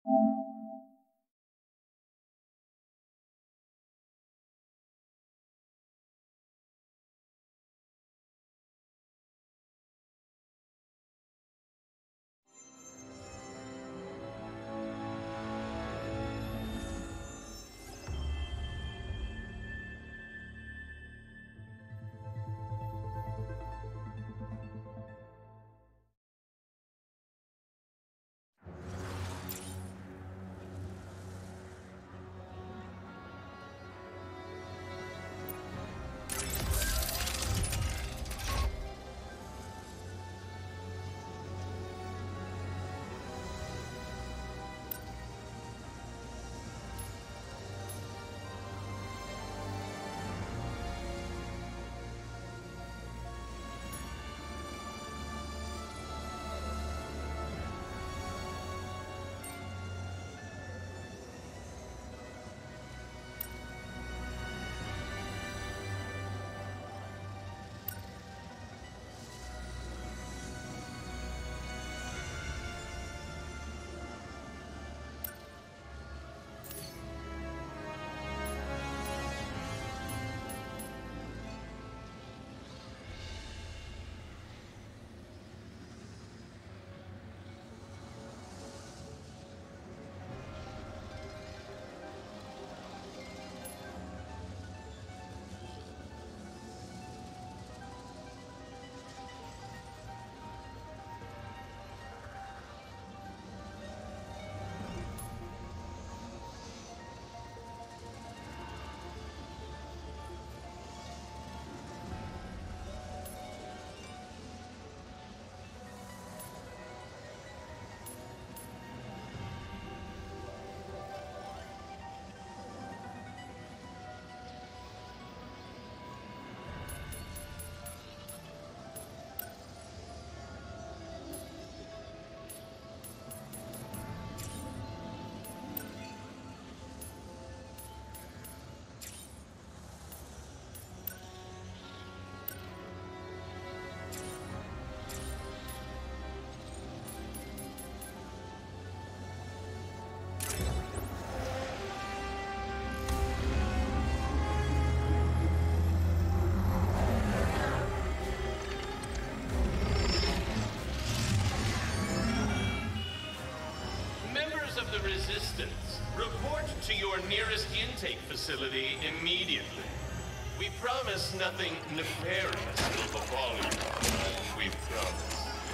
Report to your nearest intake facility immediately. We promise nothing nefarious will befall you. We promise.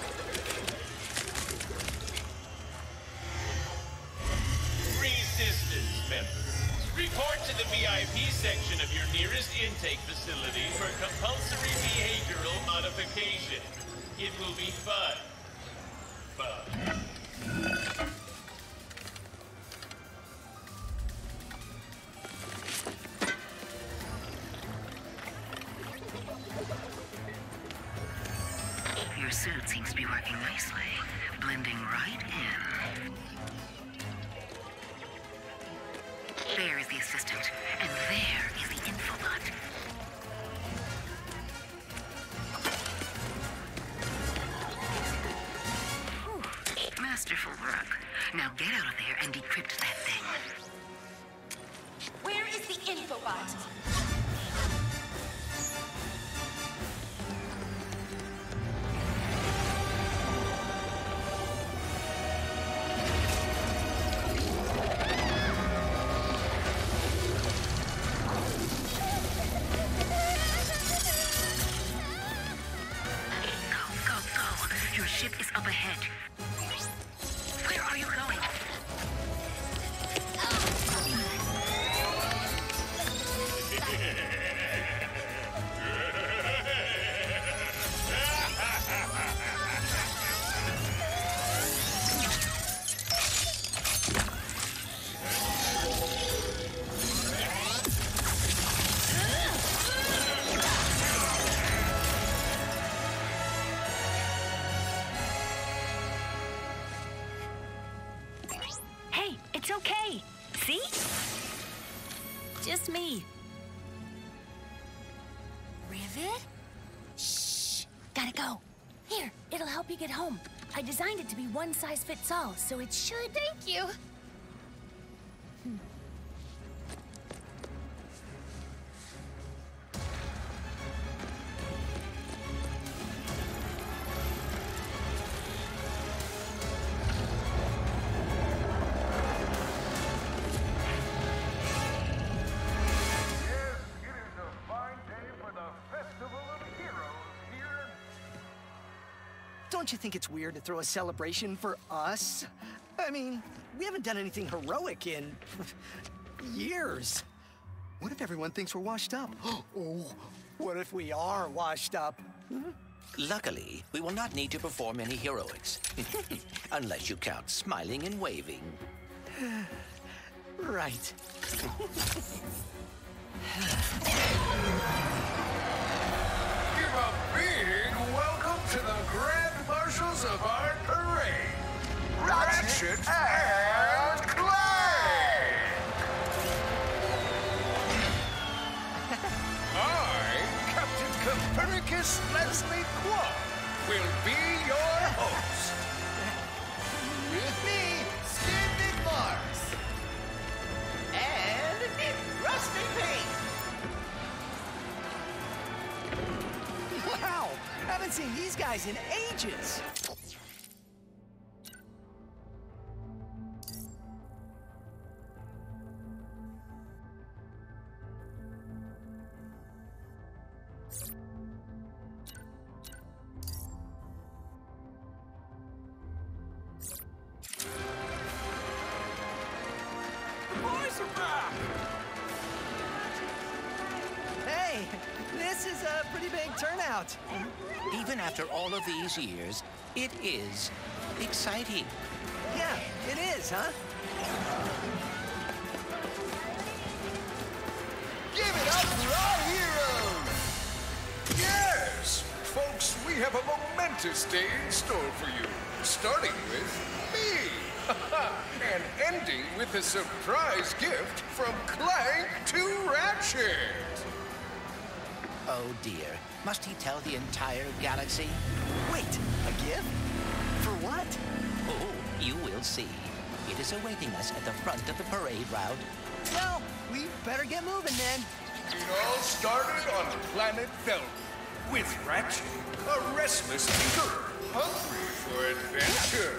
Resistance members, report to the VIP section of your nearest intake facility for compulsory behavioral modification. It will be fun. Fun. Your suit seems to be working nicely, blending right in. There is the assistant, and there is the infobot. Whew. Masterful work. Now get out of there and decrypt that thing. Where is the infobot? Your ship is up ahead. Where are you going? It's okay. See? Just me. Rivet? Shh. Gotta go. Here, it'll help you get home. I designed it to be one size fits all, so it should... Thank you. don't you think it's weird to throw a celebration for us? I mean, we haven't done anything heroic in years. What if everyone thinks we're washed up? Oh, what if we are washed up? Luckily, we will not need to perform any heroics. Unless you count smiling and waving. Right. Give a big welcome to the Grand Marshals of our parade, Ratchet and Clank! I, Captain Copernicus Leslie Quad, will be your host. With me, Stephen Mars. And Rusty Pink. Wow! Haven't seen these guys in ages. Hey, this is a pretty big turnout. Even after all of these years, it is exciting. Yeah, it is, huh? Give it up for our heroes! Yes! Folks, we have a momentous day in store for you. Starting with me. And ending with a surprise gift from Clank to Ratchet. Oh dear, must he tell the entire galaxy? Wait, a gift? For what? Oh, you will see. It is awaiting us at the front of the parade route. Well, we better get moving then. It all started on planet Velma, with Ratchet, a restless tinkerer, hungry for adventure.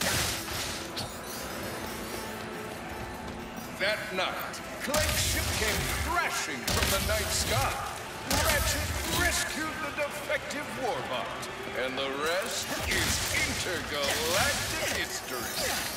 That night, Clank's ship came crashing from the night sky. Ratchet rescued the defective warbot, and the rest is intergalactic history.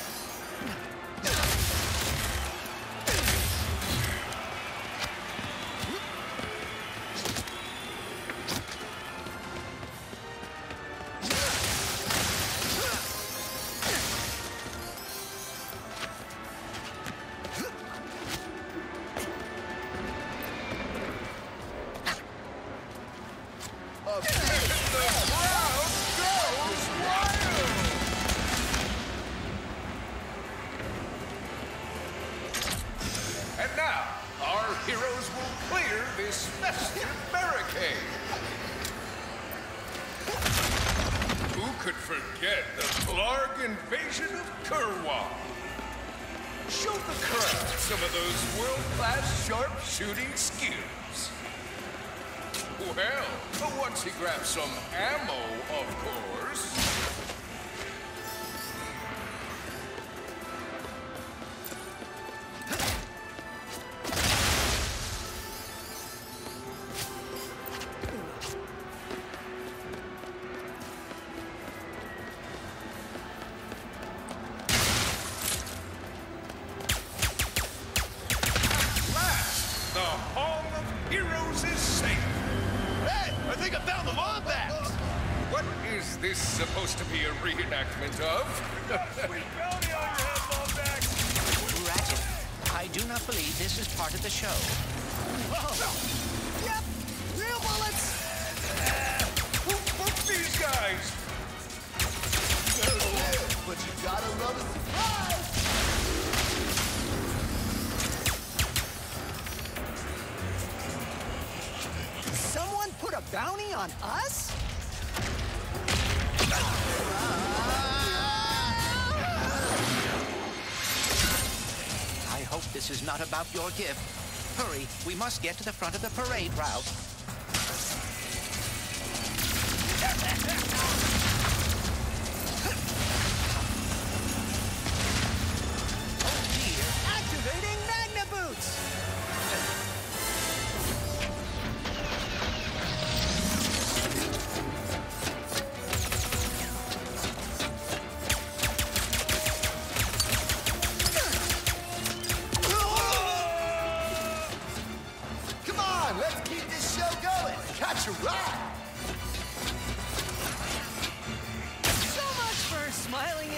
And now, our heroes will clear this festive barricade. Who could forget the Blarg invasion of Kurwa? Show the crowd some of those world-class sharpshooting skills. Well, once he grabs some ammo, of course. The Hall of Heroes is safe. Hey, I think I found the Wombat! What is this supposed to be a reenactment of? Ratchet, I do not believe this is part of the show. Yep, real bullets. Who booked these guys? But you gotta love a surprise. Someone put a bounty on us? I hope this is not about your gift. Hurry, we must get to the front of the parade route. Oh dear. Activating Magna Boots!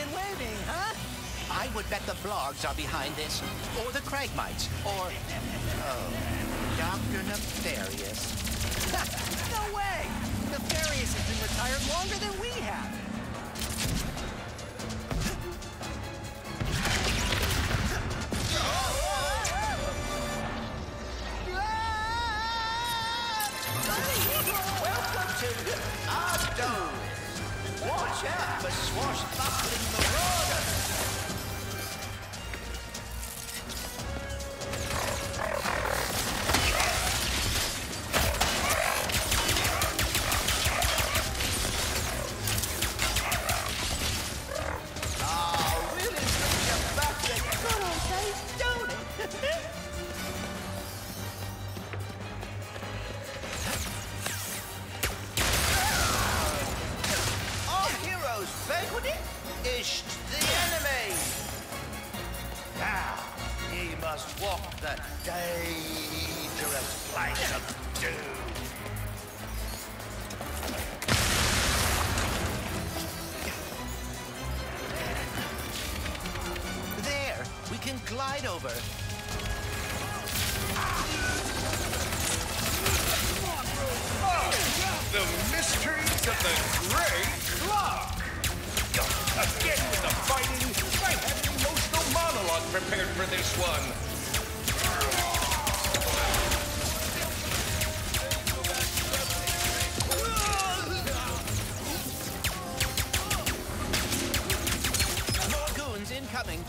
and waving, huh? I would bet the Blargs are behind this, or the Cragmites, or... Oh, Dr. Nefarious. No way! Nefarious has been retired longer than we have. Welcome to Ardoris. Watch out for swashbuckling marauders. Walk the dangerous plank of doom. There, we can glide over. The mysteries of the Grey Clock. Again with the fighting. I had an emotional monologue prepared for this one. Incoming.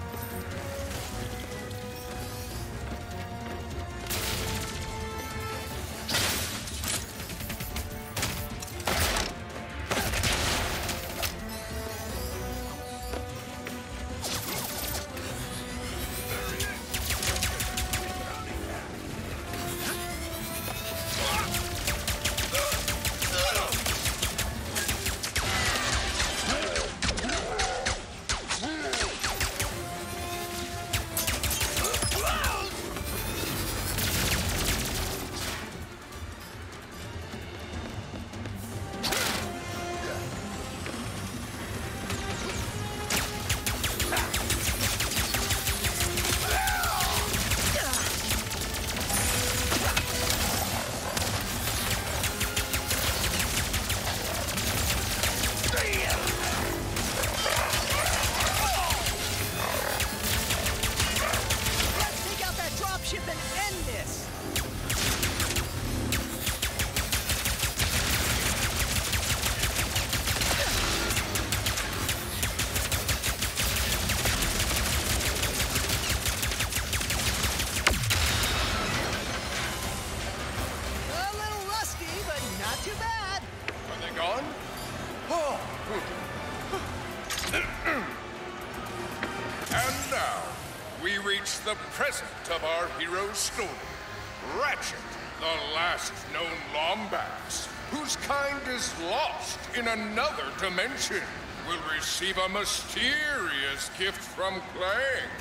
And now, we reach the present of our hero's story. Ratchet, the last known Lombax, whose kind is lost in another dimension, will receive a mysterious gift from Clang.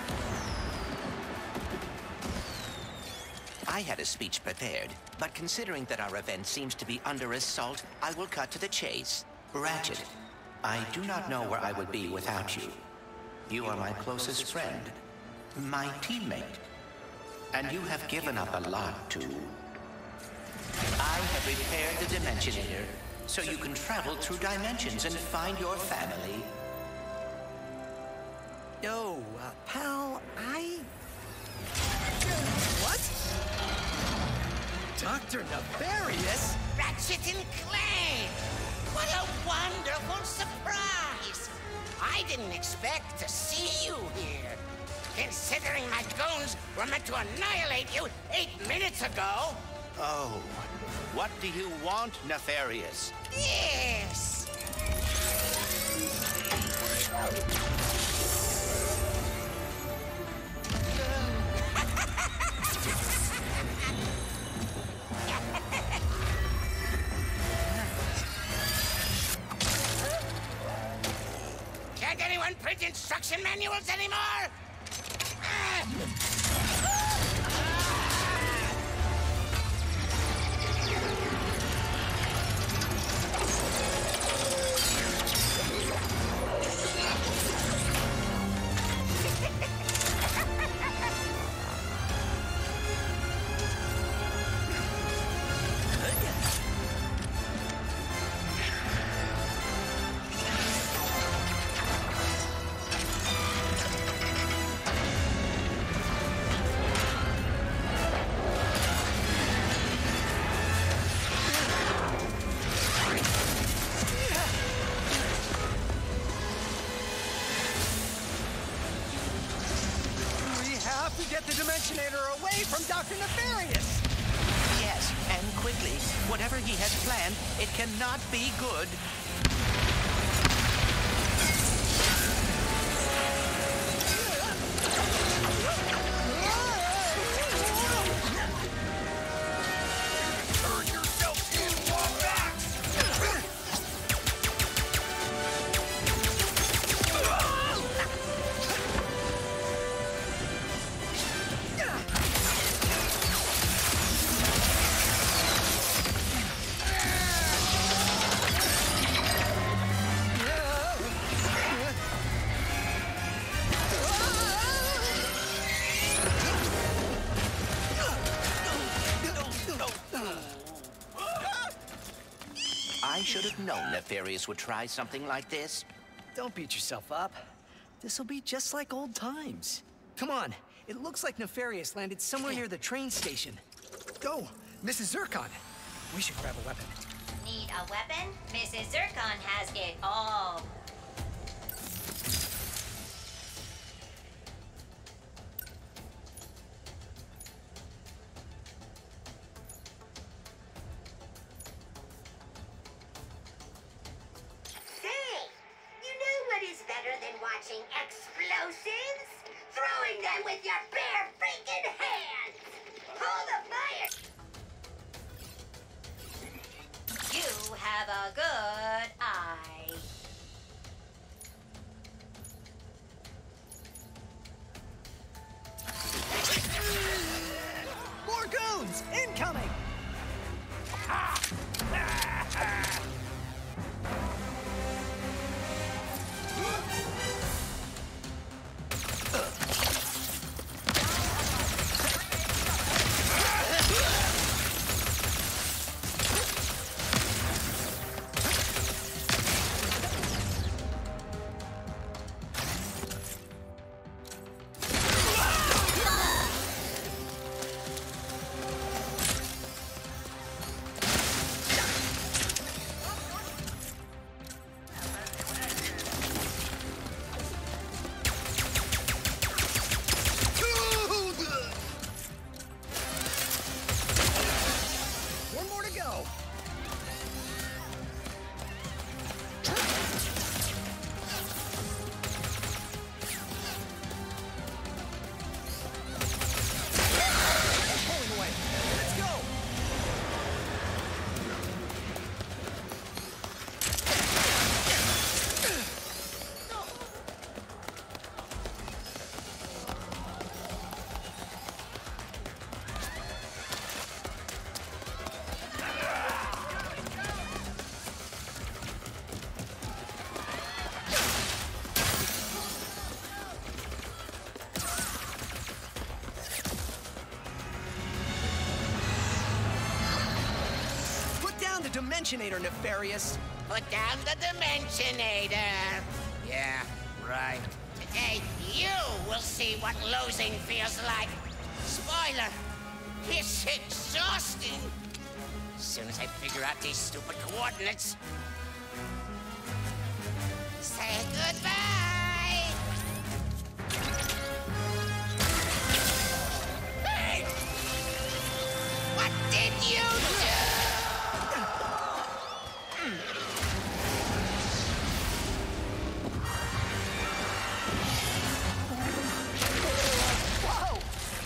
I had a speech prepared, but considering that our event seems to be under assault, I will cut to the chase. Ratchet, I do not know where I would be without you. You are my closest friend, my teammate, and you have given up a lot to... I have repaired the Dimensionator, so you can travel through dimensions and find your family. Oh, pal, What? Dr. Nefarious? Ratchet and Clank! What a wonderful surprise! I didn't expect to see you here. Considering my goons were meant to annihilate you 8 minutes ago. Oh, what do you want, Nefarious? Yes! Can't anyone print instruction manuals anymore? get the Dimensionator away from Dr. Nefarious! Yes, and quickly. Whatever he has planned, it cannot be good. Turn yourself in, Wombat! I should have known Nefarious would try something like this. Don't beat yourself up. This'll be just like old times. Come on, it looks like Nefarious landed somewhere near the train station. Go, Mrs. Zircon. We should grab a weapon. Need a weapon? Mrs. Zircon has it all. Say, you know what is better than watching explosives? Throwing them with your bare freaking hands! Pull the fire! You have a good eye. More goons! Incoming! One more to go. Pulling away. Let's go. Put down the Dimensionator, Nefarious. Put down the Dimensionator. Yeah, right. Today, you will see what losing feels like. Spoiler, it's exhausting. As soon as I figure out these stupid coordinates. Say goodbye. Hey! What did you do? Whoa!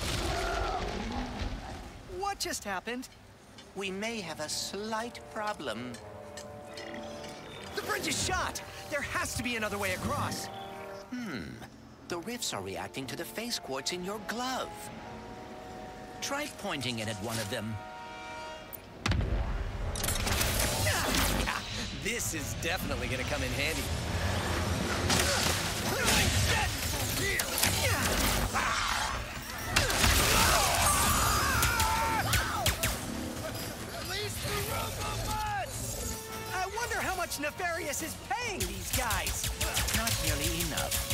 What just happened? We may have a slight problem. The bridge is shot! There has to be another way across. The rifts are reacting to the face quartz in your glove. Try pointing it at one of them. This is definitely gonna come in handy. I wonder how much Nefarious is paying these guys. Not nearly enough.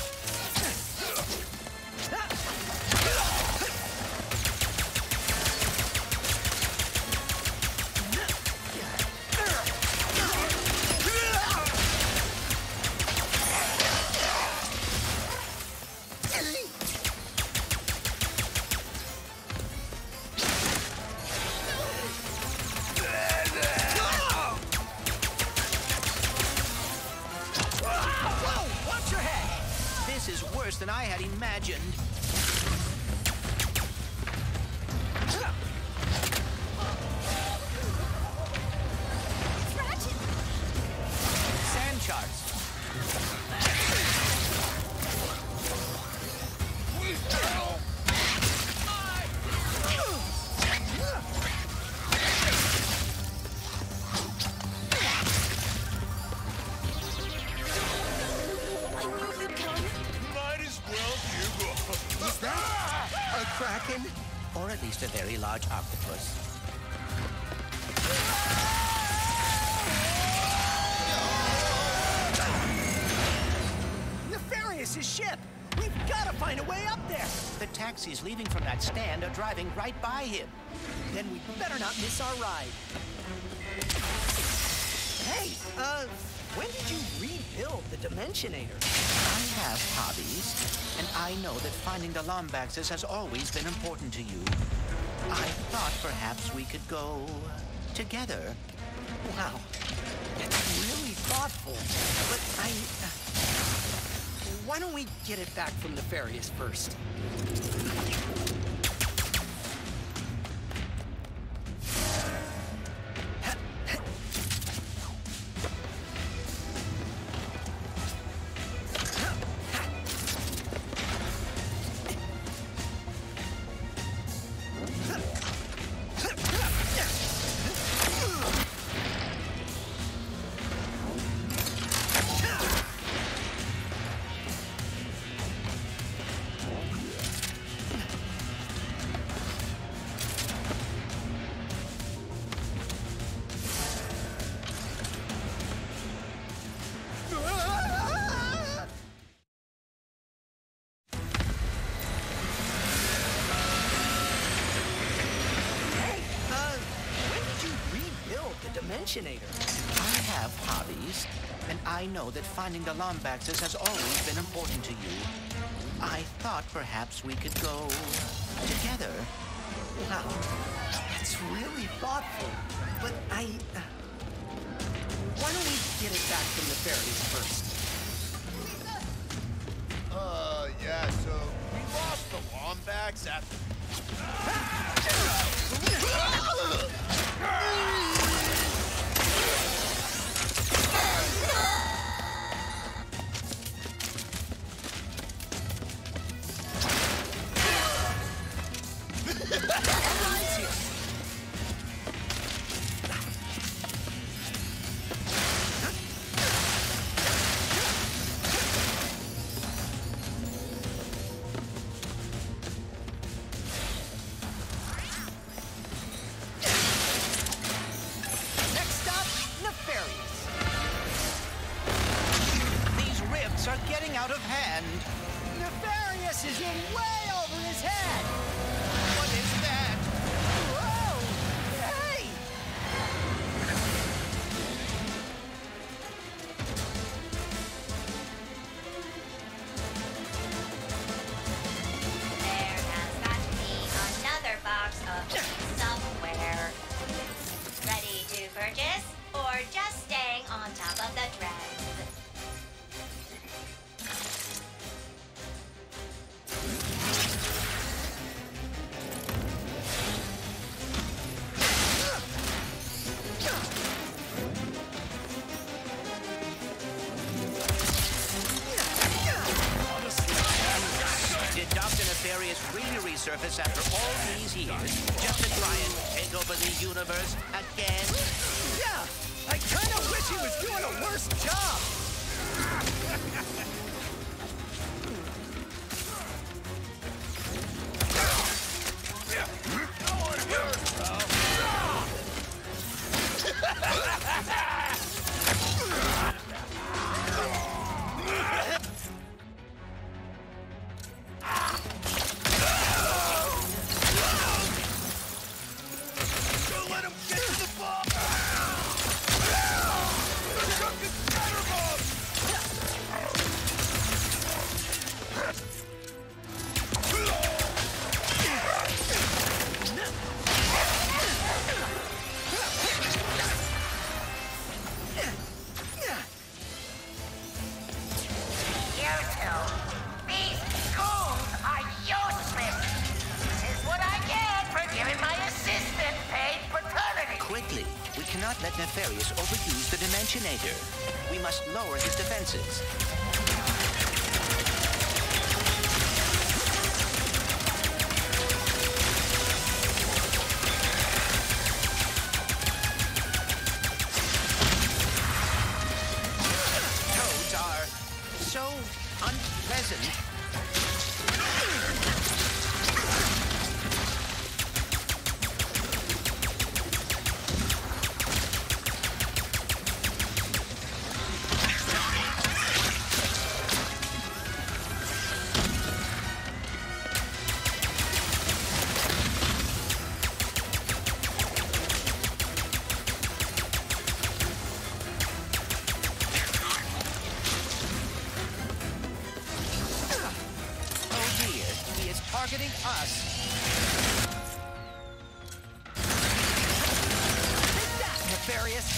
This is worse than I had imagined. Sand sharks. Might as well give up. Is that a kraken? Or at least a very large octopus. Nefarious' ship! We've got to find a way up there! The taxis leaving from that stand are driving right by him. Then we better not miss our ride. Hey, when did you rebuild the Dimensionator? I have hobbies, and I know that finding the Lombaxes has always been important to you. I thought perhaps we could go together. Wow, that's really thoughtful. But why don't we get it back from Nefarious first? Dimensionator. I have hobbies, and I know that finding the Lombaxes has always been important to you. I thought perhaps we could go together. Wow, that's really thoughtful. But why don't we get it back from Nefarious first? Yeah, so we lost the Lombax after... Are getting out of hand. Nefarious is in way over his head. What is that? Whoa! Hey! There has got to be another box of somewhere. Ready to purchase, or just staying on top of the trend? Did Dr. Nefarious really resurface after all these years just to try and take over the universe again? Yeah, I kind of wish he was doing a worse job. cannot let Nefarious overuse the Dimensionator. We must lower his defenses. Toads are so unpleasant. Targeting us. Take that, Nefarious!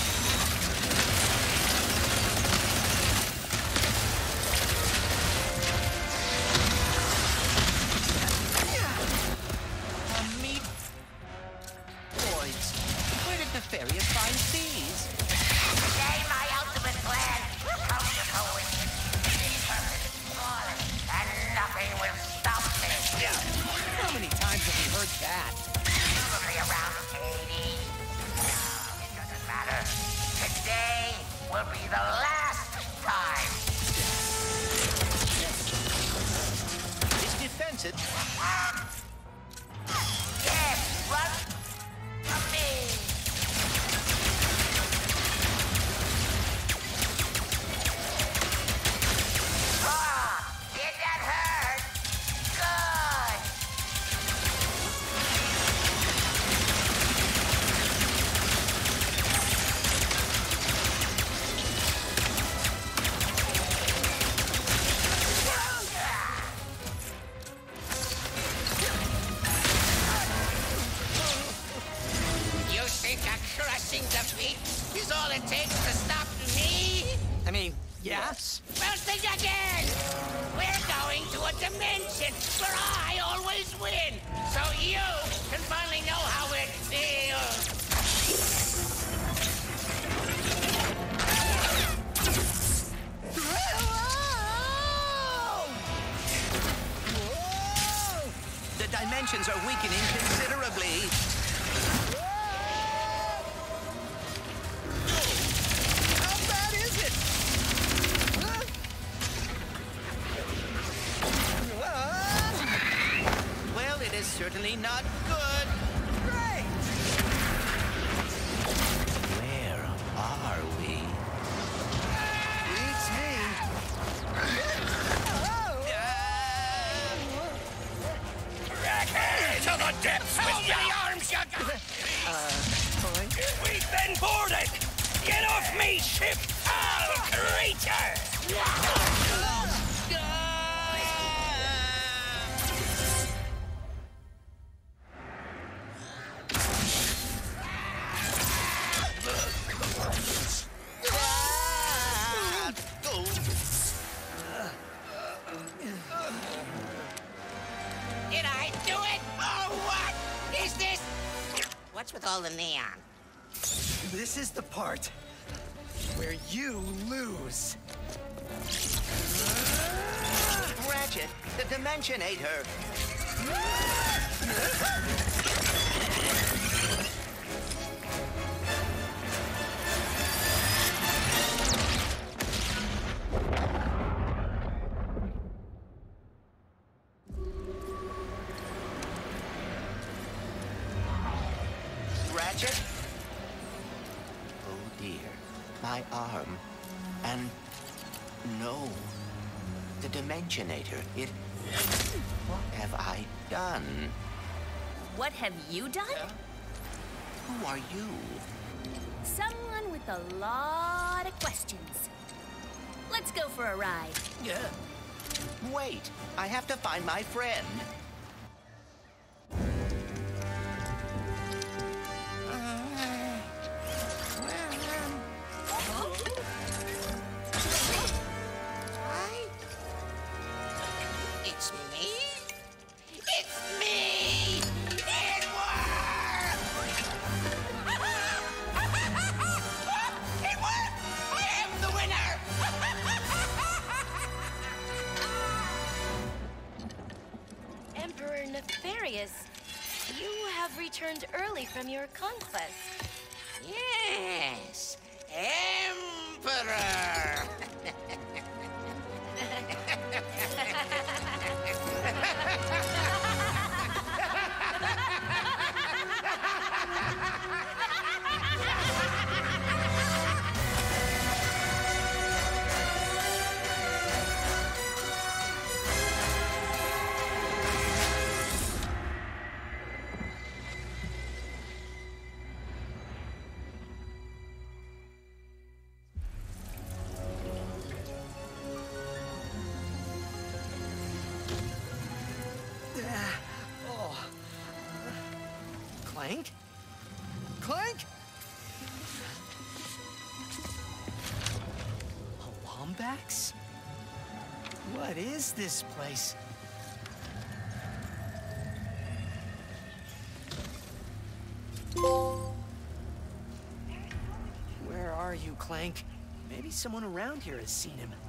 Meat boys. Where did Nefarious find these? Today my ultimate plan comes to fruition. And nothing will stop me. How many times have we heard that? Probably around 80. It doesn't matter. Today will be the last time. His defensive. Yes, run from me. Did that hurt? Good. You think a crushing defeat is all it takes to stop me? I mean, yes. Well, think again! We're going to a dimension where I always win, so you can finally know how it feels. The dimensions are weakening considerably. How bad is it? Well, it is certainly not good. Great! Where are we? Beats me. To the depths with your arms, you got! Toy? We've been boarded! Get off me ship, foul creature! Did I do it? Oh, what is this? What's with all the neon? This is the part where you lose. Ratchet, the Dimensionator. Ratchet? Oh dear, my arm. And no, the Dimensionator, it... What have I done? What have you done? Who are you? Someone with a lot of questions. Let's go for a ride. Wait, I have to find my friend. It's me? It's me! It worked! nefarious. You have returned early from your conquest. Yes, Emperor! Clank? Clank? A Lombax? What is this place? Where are you, Clank? Maybe someone around here has seen him.